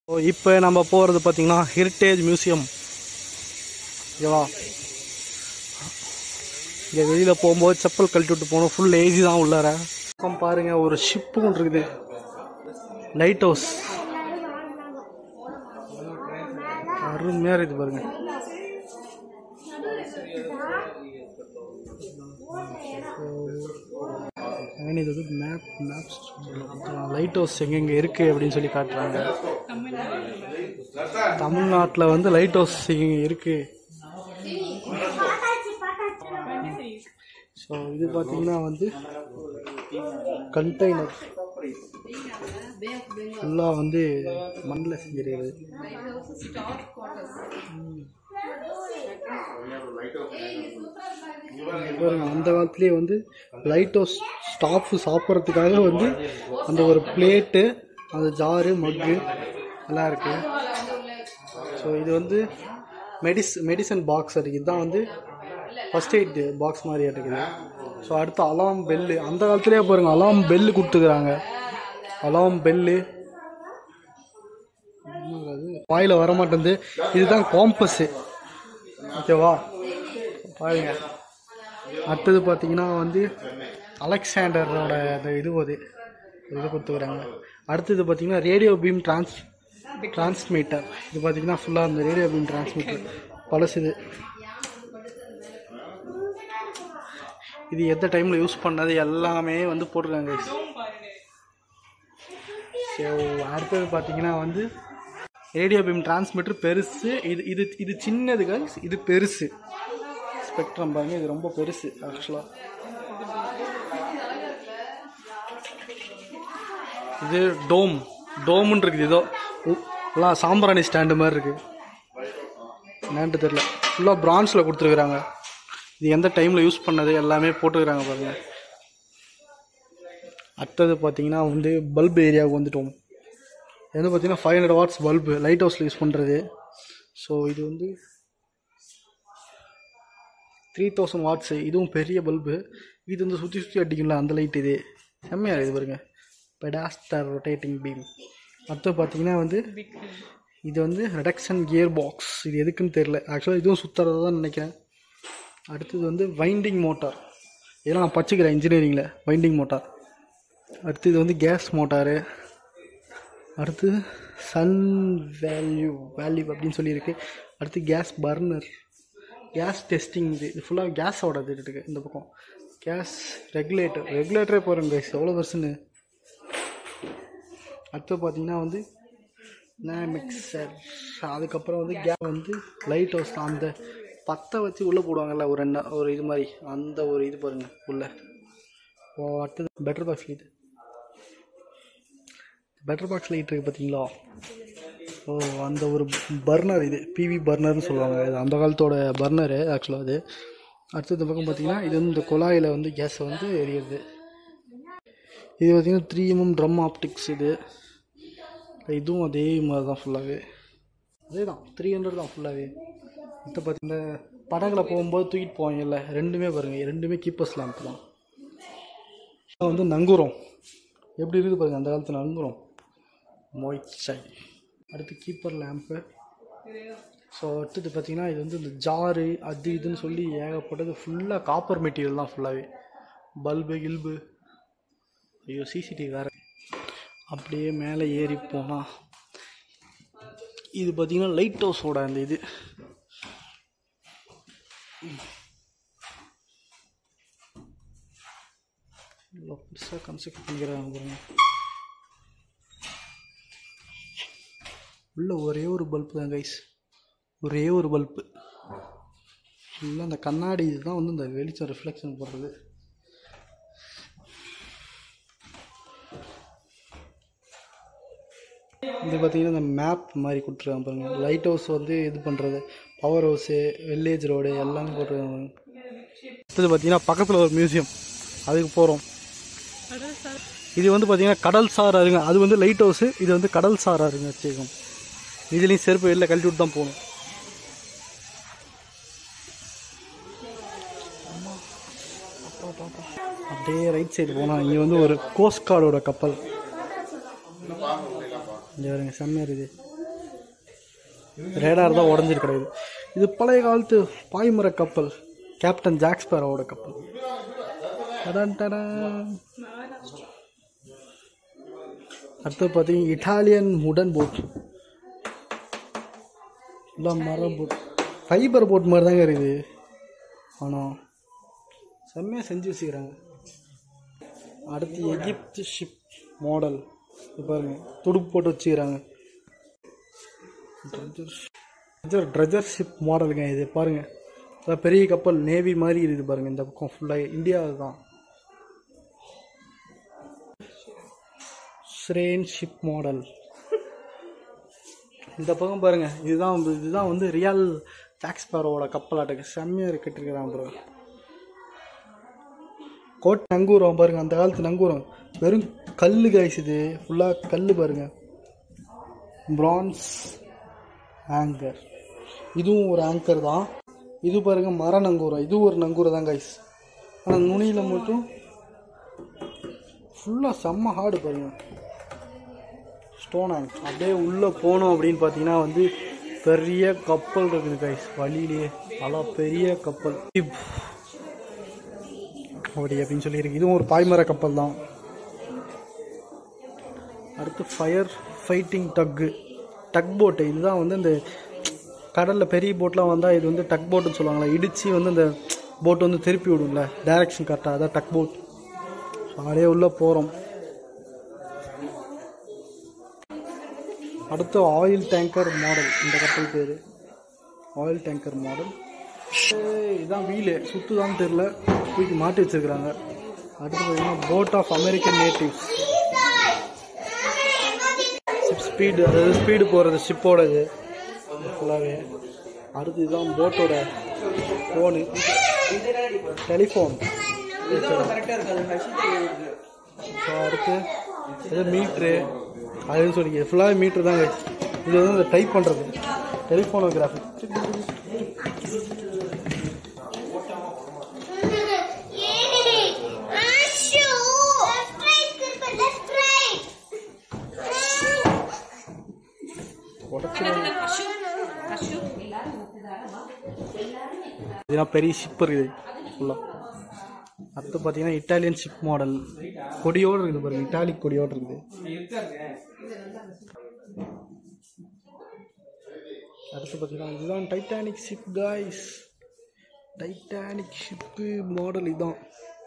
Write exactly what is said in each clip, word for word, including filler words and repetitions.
இப்போ நம்ம போகிறது பார்த்திங்கன்னா ஹெரிட்டேஜ் மியூசியம். ஓகேவா? இங்கே வெளியில் போகும்போது செப்பல் கழட்டி விட்டு போகணும். ஃபுல் ஏசி தான் உள்ளார. பாருங்கள், ஒரு ஷிப்பு ஒன்று இருக்குது. லைட் ஹவுஸ் அருமையாக இருக்குது பாருங்க. இது வந்து மேப் மேப்ஸ் லைட் ஹவுஸ் எங்கெங்கே இருக்குது அப்படின்னு சொல்லி காட்டுறாங்க. தமிழ்நாட்டில் வந்து லைட் ஹவுஸ் எங்கெங்கே இருக்குது. ஸோ இது பார்த்தீங்கன்னா வந்து கண்டெய்னர் ஃபுல்லாக வந்து மண்ணில் செஞ்சிருக்கிறது. அந்த காலத்துலேயே வந்து லைட் ஹவுஸ் ஸ்டாஃப் சாப்பிட்றதுக்காக வந்து அந்த ஒரு பிளேட்டு, அந்த ஜாரு, மக்கு எல்லாம் இருக்கு. ஸோ இது வந்து மெடிஸ் மெடிசன் பாக்ஸ் இருக்குது. இதுதான் வந்து ஃபர்ஸ்ட் எய்ட் பாக்ஸ் மாதிரி இருக்குது. ஸோ அடுத்து அலாம் பெல்லு. அந்த காலத்துலேயே பாருங்கள், அலாம் பெல்லு கொடுத்துக்கிறாங்க. அலாம் பெல்லு வாயில் வர மாட்டேங்குது. இதுதான் காம்பஸ்ஸு. ஓகேவா? பாருங்க. அடுத்தது பார்த்தீங்கன்னா வந்து அலெக்சாண்டரோட அந்த இது அது இது கொடுத்துக்கிறாங்க. அடுத்தது பார்த்தீங்கன்னா ரேடியோ பீம் டிரான்ஸ் டிரான்ஸ்மீட்டர். இது பார்த்தீங்கன்னா ஃபுல்லாக அந்த ரேடியோ பீம் டிரான்ஸ்மீட்டர் பழசுது. இது எந்த டைமில் யூஸ் பண்ணது எல்லாமே வந்து போட்டிருக்காங்க. ஸோ அடுத்தது பார்த்தீங்கன்னா வந்து ரேடியோ பீம் டிரான்ஸ்மிட்டர் பெருசு. இது இது இது சின்னது கைஸ், இது பெருசு. ஸ்பெக்ட்ரம் பாருங்க, இது ரொம்ப பெருசு ஆக்சுவலாக. இது டோம் டோம்னு இருக்குது. இதோ எல்லாம் சாம்பிராணி ஸ்டாண்டு மாதிரி இருக்குது. என்னன்ட்டு தெரியல. ஃபுல்லாக பிரான்ஸில் கொடுத்துருக்குறாங்க. இது எந்த டைமில் யூஸ் பண்ணது எல்லாமே போட்டுக்கிறாங்க பாருங்க. அடுத்தது பார்த்தீங்கன்னா வந்து பல்பு ஏரியாவுக்கு வந்துட்டோம். இது வந்து பார்த்தீங்கன்னா five hundred watts bulb light ஹவுஸில் யூஸ் பண்ணுறது. ஸோ இது வந்து த்ரீ தௌசண்ட் வாட்ஸு. இதுவும் பெரிய பல்பு. இது வந்து சுற்றி சுற்றி அடிக்கல அந்த லைட். இது செம்மையாக இது பாருங்க, பெடாஸ்டர் ரொட்டேட்டிங் பீம். அடுத்து பார்த்தீங்கன்னா வந்து இது வந்து ரெடக்ஷன் கியர் பாக்ஸ். இது எதுக்குன்னு தெரியல ஆக்சுவலாக. இதுவும் சுற்றுறது தான் நினைக்கிறேன். அடுத்தது வந்து வைண்டிங் மோட்டார். இதெல்லாம் நான் படிச்சுக்கிறேன் இன்ஜினியரிங்கில், வைண்டிங் மோட்டார். அடுத்து இது வந்து கேஸ் மோட்டாரு. அடுத்து சன் வேல்யூ வேல்யூ அப்படின்னு சொல்லியிருக்கு. அடுத்து கேஸ் பர்னர், கேஸ் டெஸ்டிங். இது இது ஃபுல்லாக கேஸோட இது இருக்குது. இந்த பக்கம் கேஸ் ரெகுலேட்டர். ரெகுலேட்டரே போகிறேன் கேஸ் எவ்வளோ வருஷன்னு. அடுத்து பார்த்தீங்கன்னா வந்து மிக்சர். அதுக்கப்புறம் வந்து கேஸ் வந்து லைட் ஹவுஸ் அந்த பற்ற வச்சு உள்ளே போடுவாங்கல்ல ஒரு என்ன ஒரு இது மாதிரி, அந்த ஒரு இது பாருங்கள் உள்ளே. ஓ அடுத்தது better box light. Better box light இருக்குது பார்த்தீங்களா? ஓ அந்த ஒரு பர்னர். இது பிவி பர்னர்னு சொல்லுவாங்க. இது அந்த காலத்தோட பர்னரு ஆக்சுவலாக அது. அடுத்தது இந்த பக்கம் பார்த்தீங்கன்னா இது வந்து இந்த குழாயில் வந்து கேஸை வந்து எரியுது. இது பார்த்திங்கன்னா த்ரீ எம்எம் ட்ரம் ஆப்டிக்ஸ். இது இதுவும் அதே மாதிரி தான் ஃபுல்லாகவே. அதே தான் த்ரீ ஹண்ட்ரட் தான் ஃபுல்லாகவே. இப்போ பார்த்தீங்கன்னா படங்களை போகும்போது தூக்கிட்டு போவாங்கல்ல, ரெண்டுமே பாருங்கள், ரெண்டுமே கீப்பர்ஸ் லேம்ப் தான். வந்து நங்கூரம் எப்படி இருக்குது பாருங்கள், அந்த காலத்தில் நங்கூரம் மொய்ச்சை. அடுத்து கீப்பர் லேம்ப்பு. ஸோ அடுத்தது பார்த்திங்கன்னா இது வந்து இந்த ஜாரு அது இதுன்னு சொல்லி ஏகப்பட்டது ஃபுல்லாக காப்பர் மெட்டீரியல் தான் ஃபுல்லாகவே. பல்பு கில்பு. ஐயோ சிசிடிவி வேறு. அப்படியே மேலே ஏறி போனால் இது பார்த்திங்கன்னா லைட் ஹவுஸோட அந்த இது. பெருசாக கன்ஸ்ட்ரக்ட் பண்ணிக்கிறாங்க பாருங்க. உள்ள ஒரே ஒரு பல்பு தான் கைஸ், ஒரே ஒரு பல்பு. ஃபுல்லாக அந்த கண்ணாடி இதுதான் வந்து இந்த வெளிச்சம் ரிஃப்ளெக்ஷன் போடுறது. இது பார்த்திங்கன்னா இந்த மேப் மாதிரி கொடுத்துருக்காங்க பாருங்கள். லைட் ஹவுஸ் வந்து இது பண்ணுறது, பவர் ஹவுஸு, வில்லேஜ் ரோடு எல்லாமே போட்டுருக்காங்க. அடுத்தது பார்த்திங்கன்னா பக்கத்தில் ஒரு மியூசியம், அதுக்கு போகிறோம். இது வந்து பார்த்திங்கன்னா கடல் சார் அருங்க. அது வந்து லைட் ஹவுஸு, இது வந்து கடல் சார் அருங்க வச்சுக்கோம். இதுலேயும் செருப்பு வெளில கழட்டி விட்டு தான் போகணும். அப்படியே ரைட் சைடு போனால் இங்கே வந்து ஒரு கோஸ்ட் கார்டோட கப்பல். இங்கே வருங்க, செம்மையாக இருக்குது. ரேடார் தான் உடஞ்சிட்டு கிடையாது. இது பழைய காலத்து பாய்மர கப்பல், கேப்டன் ஜாக் ஸ்பேரோட கப்பல். அடுத்து பார்த்தீங்கன்னா இட்டாலியன் உடன் போட், எல்லாம் மர போட், ஃபைபர் போட் மாதிரி தாங்க இருக்குது. ஆனால் செம்மையாக செஞ்சு வச்சுக்கிறாங்க. அடுத்து எகிப்து ஷிப் மாடல், இது பாருங்க துடுப்பு போட்டு வச்சுக்கிறாங்க. ட்ரெஜர் ஷிப் மாடலுங்க இது பாருங்க. அதான் பெரிய கப்பல் நேவி மாதிரி இருக்குது பாருங்க. இந்த பக்கம் ஃபுல்லாக இந்தியா தான். ஸ்ரேன் ஷிப் மாடல் இந்த பக்கம் பாருங்க. இதுதான் இதுதான் வந்து ரியல் ஜாக் ஸ்பேரோட கப்பலாட்டுக்கு செம்மையாக இருக்கட்டுருக்கிறான் ப்ரோ. கோட் நங்கூரம் பாருங்க, அந்த காலத்து நங்கூரம் வெறும் கல் கைஸ். இது ஃபுல்லாக கல் பாருங்க. பிரான்ஸ் ஆங்கர், இதுவும் ஒரு ஆங்கர் தான். இது பாருங்க மர நங்கூரம், இதுவும் ஒரு நங்கூரம் தான் கைஸ். ஆனால் நுனியில் மட்டும் ஃபுல்லாக செம்ம ஹார்டு பாருங்க. ஸ்டோன் ஆங்க். அப்படியே உள்ளே போனோம் அப்படின்னு பார்த்தீங்கன்னா வந்து பெரிய கப்பல் இருக்குது கைஸ். வழியிலேயே நல்லா பெரிய கப்பல் அப்படி அப்படின்னு சொல்லியிருக்கு. இதுவும் ஒரு பாய்மர கப்பல் தான். அடுத்து ஃபயர் ஃபைட்டிங் டக்கு டக் போட்டு. இதுதான் வந்து இந்த கடலில் பெரிய போட்லாம் வந்தால் இது வந்து டக் போட்டுன்னு சொல்லுவாங்களே, இடித்து வந்து இந்த போட்டு வந்து திருப்பி விடும்ல டைரக்ஷன் கரெக்டாக, அதான் டக் போட். அப்படியே உள்ளே போகிறோம். அடுத்து ஆயில் டேங்கர் மாடல், இந்த கப்பல் பேர் ஆயில் டேங்கர் மாடல். இதுதான் வீலு சுற்றுதான்னு தெரில, தூக்கி மாட்டி வச்சுருக்குறாங்க. அடுத்து பார்த்தீங்கன்னா boat of American natives, ship speed, அதாவது ஸ்பீடு போகிறது ஷிப்போட இது ஃபுல்லாகவே. அடுத்து இதுதான் போட்டோட ஃபோனு, டெலிஃபோன். அடுத்து இது மீட்ரு, அதுன்னு சொல்லி ஃபுல்லாகவே மீட்ரு தாங்க. இது வந்து இந்த டைப் பண்ணுறது டெலிஃபோனோகிராஃபி. இதெல்லாம் பெரிய ஷிப் இருக்குது ஃபுல்லாக. அடுத்து பார்த்தீங்கன்னா இட்டாலியன் ஷிப் மாடல், கொடியோடு இருக்குது பாருங்க, இட்டாலிக் கொடியோடு இருக்குது. அடுத்து பார்த்தீங்கன்னா இதுதான் Titanic ship guys. Titanic ship model இதுதான்.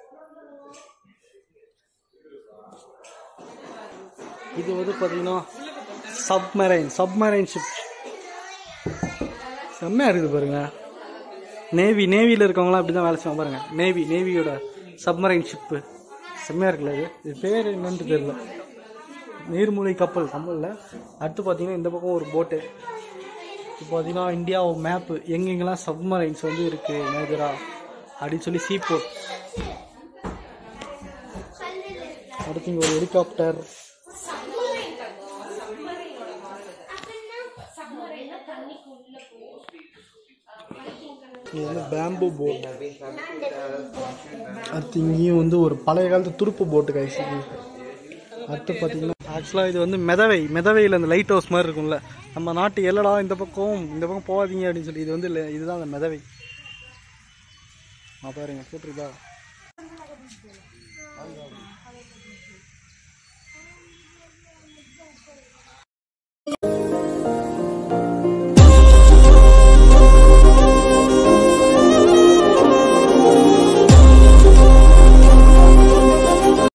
இது வந்து பார்த்தீங்கன்னா சப்மரைன் சப்மரைன் ஷிப் செம்மையாக இருக்குது பாருங்க. நேவி நேவியில் இருக்கவங்களாம் அப்படி தான் வேலை செய்வாங்க பாருங்க. நேவி நேவியோட சப்மரைன் ஷிப்பு செம்மையாக இருக்குல்ல. இது இது பேர் என்னன்னு தெரியல, நீர்மூழ்கி கப்பல் தமிழில். அடுத்து பார்த்தீங்கன்னா இந்த பக்கம் ஒரு போட்டு. இப்போ பார்த்தீங்கன்னா இந்தியா மேப்பு எங்கெங்கெல்லாம் சப்மரைன்ஸ் வந்து இருக்குது மேஜராக அப்படின்னு சொல்லி சீ போர்ட். அடுத்து இங்கே ஒரு ஹெலிகாப்டர். இது வந்து பேம்பு போட். அடுத்து இங்கேயும் வந்து ஒரு பழைய காலத்து துருப்பு போட்டு கைசி. அடுத்து பார்த்தீங்கன்னா ஆக்சுவலாக இது வந்து மெதவை, மெதவையில் அந்த லைட் ஹவுஸ் மாதிரி இருக்கும்ல, நம்ம நாட்டு எல்லடா இந்த பக்கம் இந்த பக்கம் போகாதீங்க அப்படின்னு சொல்லி. இது வந்து இல்லை, இதுதான் அந்த மெதவை. நான் பாருங்க போட்டுருக்கா.